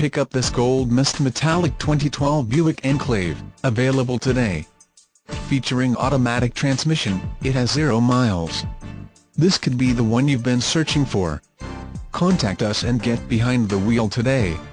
pick up this gold mist metallic 2012 Buick Enclave, available today. Featuring automatic transmission, it has 0 miles. This could be the one you've been searching for. Contact us and get behind the wheel today.